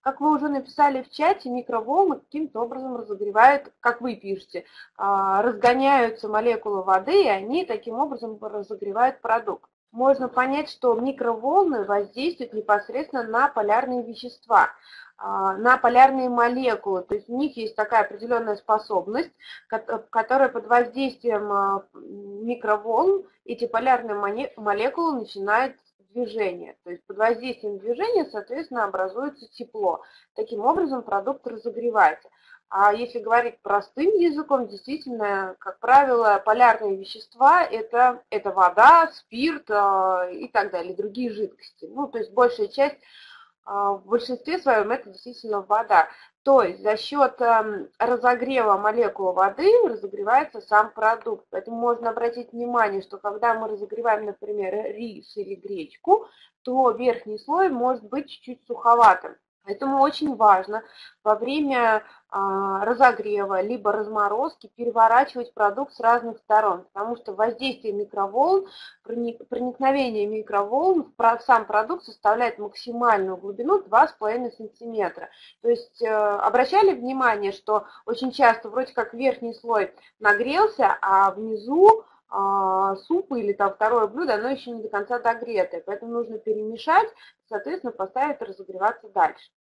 Как вы уже написали в чате, микроволны каким-то образом разогревают, как вы пишете, разгоняются молекулы воды, и они таким образом разогревают продукт. Можно понять, что микроволны воздействуют непосредственно на полярные вещества, на полярные молекулы. То есть у них есть такая определенная способность, которая под воздействием микроволн эти полярные молекулы начинают движение. То есть под воздействием движения, соответственно, образуется тепло. Таким образом продукт разогревается. А если говорить простым языком, действительно, как правило, полярные вещества это вода, спирт и так далее, другие жидкости. Ну, то есть большая часть, в большинстве своем это действительно вода. То есть за счет разогрева молекул воды разогревается сам продукт. Поэтому можно обратить внимание, что когда мы разогреваем, например, рис или гречку, то верхний слой может быть чуть-чуть суховатым. Поэтому очень важно во время разогрева либо разморозки переворачивать продукт с разных сторон, потому что воздействие микроволн, проникновение микроволн в сам продукт составляет максимальную глубину 2,5 см. То есть обращали внимание, что очень часто вроде как верхний слой нагрелся, а внизу суп или там второе блюдо, оно еще не до конца догретое, поэтому нужно перемешать, соответственно, поставить разогреваться дальше.